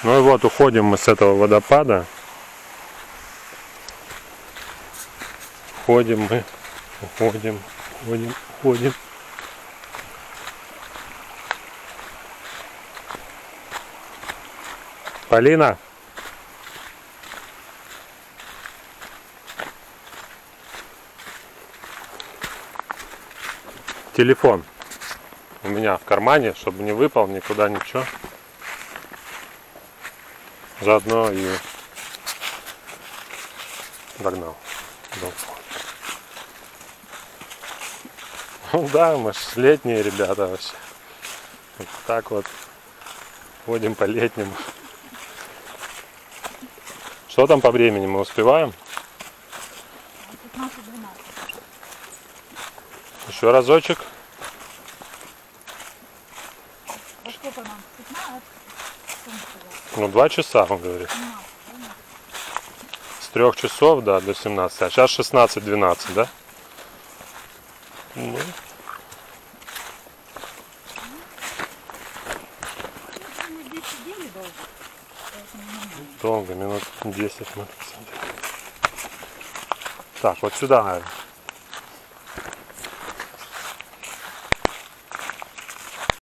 Ну и вот уходим мы с этого водопада. Уходим мы. Уходим. Полина. Телефон у меня в кармане, чтобы не выпал никуда ничего. Заодно и догнал. Ну да, мы ж летние ребята вообще. Вот так вот ходим по летнему. Что там по времени, мы успеваем? 15-12. Еще разочек. А сколько нам? 15? Ну 2 часа, он говорит. С 3 часов, да, до 17. А сейчас 16-12, да? Ну. Долго, минут 10 мы. Так, вот сюда, наверное.